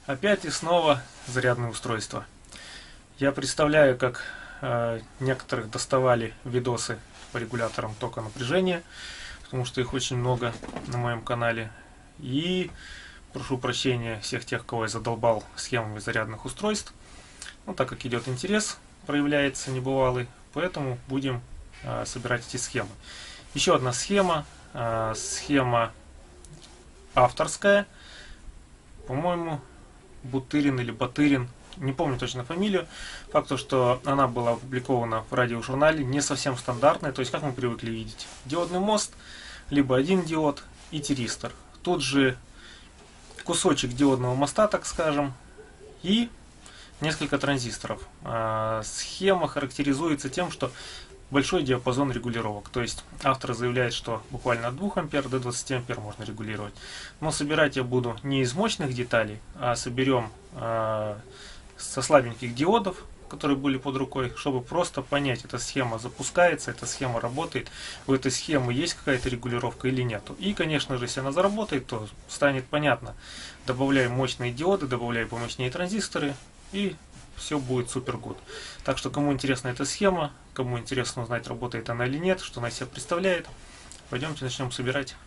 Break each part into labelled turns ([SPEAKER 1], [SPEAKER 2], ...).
[SPEAKER 1] Опять и снова зарядное устройство. Я представляю, как некоторых доставали видосы по регуляторам тока напряжения, потому что их очень много на моем канале. И прошу прощения всех тех, кого я задолбал схемами зарядных устройств. Ну, так как идет интерес, проявляется небывалый, поэтому будем собирать эти схемы. Еще одна схема, схема авторская, по-моему, Бутырин или Батырин, не помню точно фамилию. Факт то, что она была опубликована в радиожурнале, не совсем стандартная, то есть как мы привыкли видеть. Диодный мост, либо один диод и тиристор. Тут же кусочек диодного моста, так скажем, и несколько транзисторов. Схема характеризуется тем, что большой диапазон регулировок. То есть автор заявляет, что буквально от 2 ампер до 20 ампер можно регулировать. Но собирать я буду не из мощных деталей, а соберем со слабеньких диодов, которые были под рукой, чтобы просто понять, эта схема запускается, эта схема работает, у этой схемы есть какая-то регулировка или нет. И, конечно же, если она заработает, то станет понятно. Добавляем мощные диоды, добавляем помощнее транзисторы, и все будет супер гуд. Так что, кому интересна эта схема, кому интересно узнать, работает она или нет, что она из себя представляет, пойдемте начнем собирать.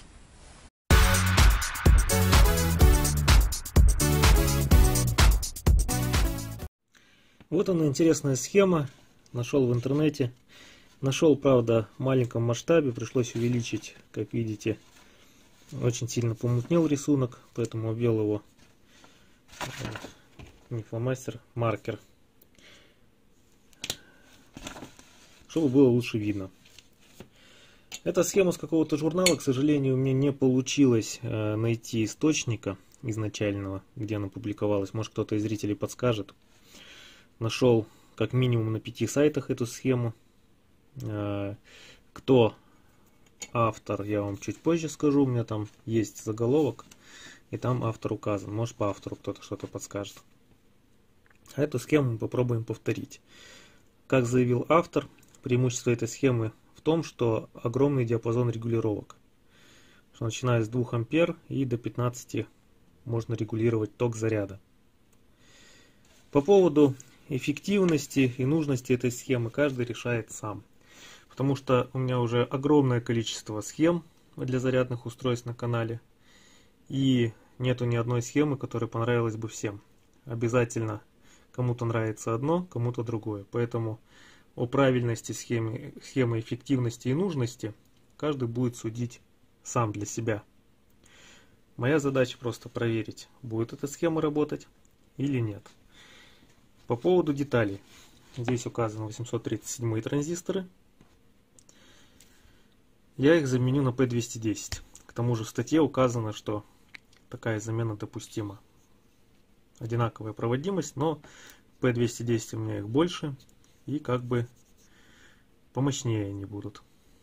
[SPEAKER 1] Вот она, интересная схема, нашел в интернете. Нашел, правда, в маленьком масштабе, пришлось увеличить, как видите. Очень сильно помутнел рисунок, поэтому обвел его не фломастер, маркер, чтобы было лучше видно. Эта схема с какого-то журнала, к сожалению, мне не получилось найти источника изначального, где она публиковалась. Может, кто-то из зрителей подскажет. Нашел как минимум на 5 сайтах эту схему. Кто автор, я вам чуть позже скажу. У меня там есть заголовок, и там автор указан. Может, по автору кто-то что-то подскажет. А эту схему мы попробуем повторить. Как заявил автор, преимущество этой схемы в том, что огромный диапазон регулировок. Что начиная с 2 ампер и до 15 можно регулировать ток заряда. По поводу эффективности и нужности этой схемы каждый решает сам. Потому что у меня уже огромное количество схем для зарядных устройств на канале. И нету ни одной схемы, которая понравилась бы всем. Обязательно кому-то нравится одно, кому-то другое. Поэтому о правильности схемы, эффективности и нужности каждый будет судить сам для себя. Моя задача просто проверить, будет эта схема работать или нет. По поводу деталей. Здесь указаны 837 транзисторы. Я их заменю на P210. К тому же в статье указано, что такая замена допустима. Одинаковая проводимость, но P210 у меня их больше. И как бы помощнее они будут.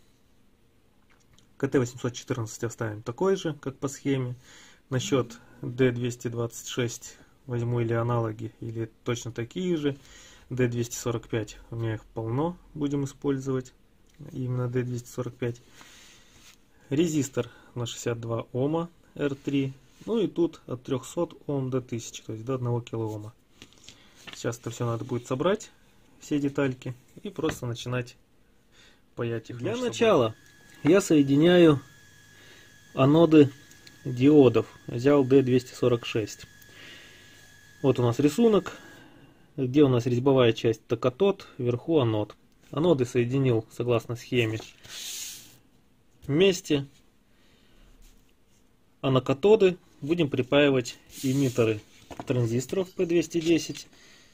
[SPEAKER 1] КТ-814 оставим такой же, как по схеме. Насчет D226 возьму или аналоги, или точно такие же. D245 у меня их полно, будем использовать. Именно D245. Резистор на 62 Ома R3. Ну и тут от 300 Ом до 1000, то есть до 1 килоома. Сейчас это все надо будет собрать, все детальки, и просто начинать паять их. Для начала я соединяю аноды диодов. Взял D246. Вот у нас рисунок, где у нас резьбовая часть, это катод, вверху анод. Аноды соединил согласно схеме вместе, а на катоды будем припаивать эмиттеры транзисторов P210.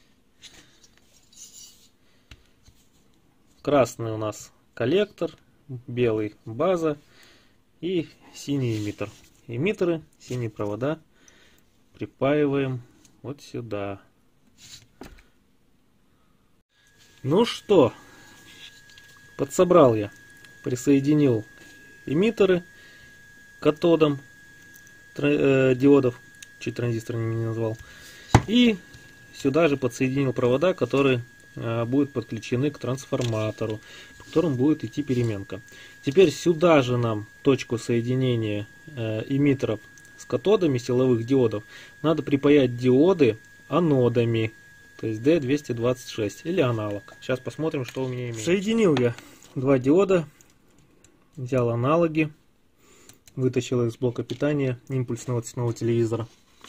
[SPEAKER 1] Красный у нас коллектор, белый база и синий эмиттер. Эмиттеры, синие провода припаиваем вот сюда. Ну что, подсобрал я, присоединил эмиттеры к катодам диодов, чуть транзистор не назвал, и сюда же подсоединил провода, которые будут подключены к трансформатору, по которым будет идти переменка. Теперь сюда же нам точку соединения эмиттеров с катодами силовых диодов надо припаять диоды анодами, то есть D226 или аналог. Сейчас посмотрим, что у меня имеется. Соединил я два диода, взял аналоги, вытащил их из блока питания импульсного цветного телевизора.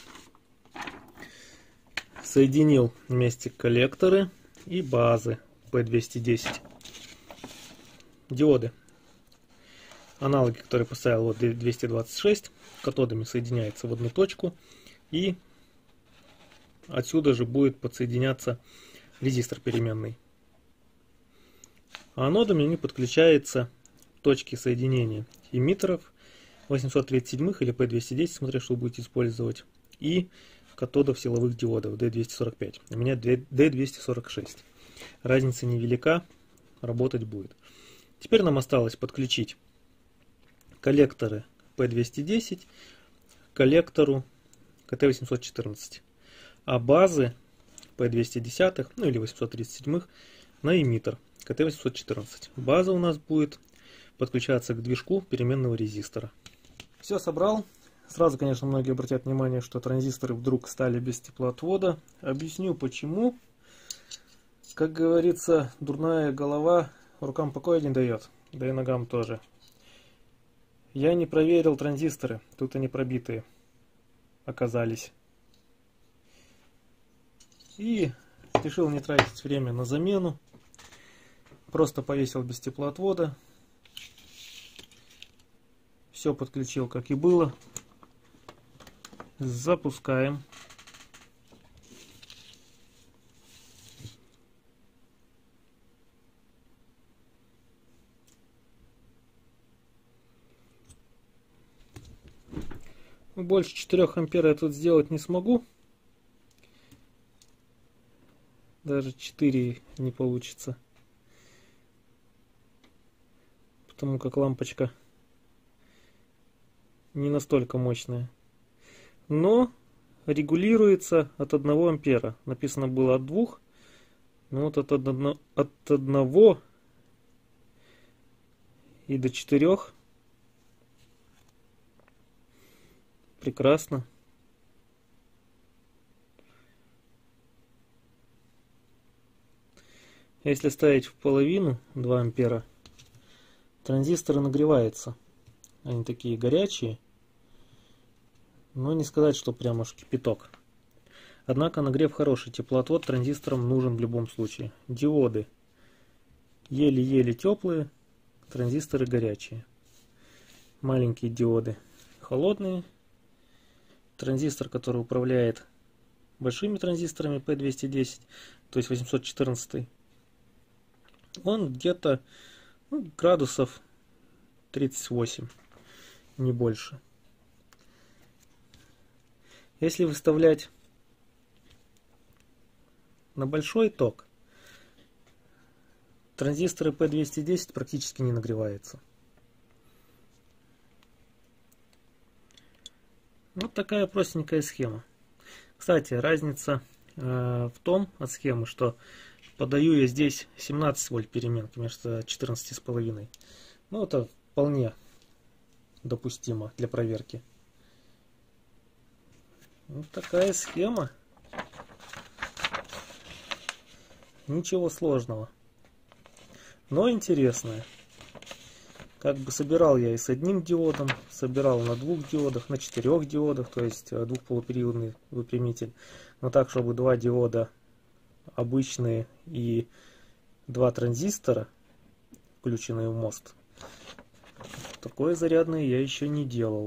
[SPEAKER 1] Соединил вместе коллекторы и базы P210. Диоды. Аналоги, которые поставил вот D226, катодами соединяется в одну точку. И отсюда же будет подсоединяться резистор переменный. А анодами не подключается точки соединения эмиттеров 837 или P210, смотря что будете использовать, и катодов силовых диодов D245. У меня D246. Разница невелика, работать будет. Теперь нам осталось подключить коллекторы P210 к коллектору KT814, а базы P210, ну или 837 на эмиттер KT814. База у нас будет подключаться к движку переменного резистора. Все собрал. Сразу, конечно, многие обратят внимание, что транзисторы вдруг стали без теплоотвода. Объясню почему. Как говорится, дурная голова рукам покоя не дает, да и ногам тоже. Я не проверил транзисторы, тут они пробитые оказались. И решил не тратить время на замену. Просто повесил без теплоотвода. Все подключил, как и было. Запускаем. Больше 4 ампер я тут сделать не смогу. Даже 4 не получится. Потому как лампочка не настолько мощная. Но регулируется от 1 ампера. Написано было от 2. Но вот от 1 и до 4 прекрасно. Если ставить в половину 2 ампера, транзисторы нагреваются. Они такие горячие. Но не сказать, что прям аж кипяток. Однако нагрев хороший, теплоотвод транзисторам нужен в любом случае. Диоды еле-еле теплые, транзисторы горячие. Маленькие диоды холодные. Транзистор, который управляет большими транзисторами P210, то есть 814, он где-то градусов 38, не больше. Если выставлять на большой ток, транзисторы P210 практически не нагреваются. Вот такая простенькая схема. Кстати, разница в том от схемы, что подаю я здесь 17 вольт переменки вместо 14,5. Ну, это вполне допустимо для проверки. Вот такая схема. Ничего сложного. Но интересная. Как бы собирал я и с одним диодом, собирал на 2 диодах, на 4 диодах, то есть двухполупериодный выпрямитель. Но так, чтобы 2 диода обычные и 2 транзистора, включенные в мост. Такое зарядное я еще не делал.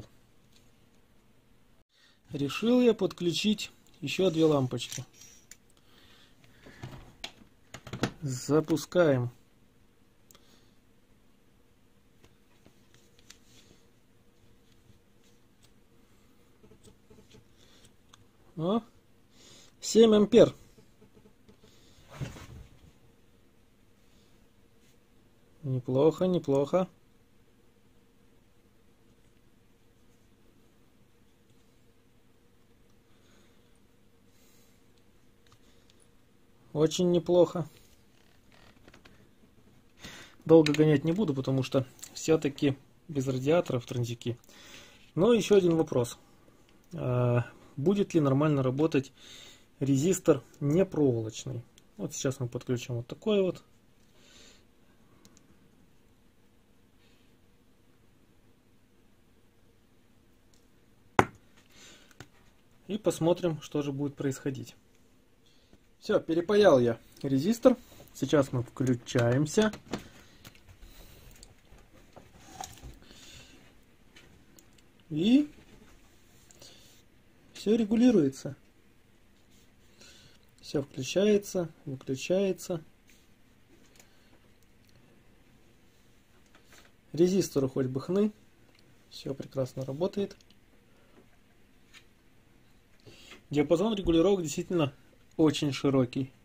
[SPEAKER 1] Решил я подключить еще 2 лампочки. Запускаем. О, 7 ампер. Неплохо, неплохо. Очень неплохо. Долго гонять не буду, потому что все-таки без радиаторов транзики. Но еще один вопрос. будет ли нормально работать резистор не проволочный. Вот сейчас мы подключим вот такой вот. И посмотрим, что же будет происходить. Все, перепаял я резистор. Сейчас мы включаемся. И все регулируется. Все включается, выключается. Резистору хоть бы хны. Все прекрасно работает. Диапазон регулировок действительно очень широкий.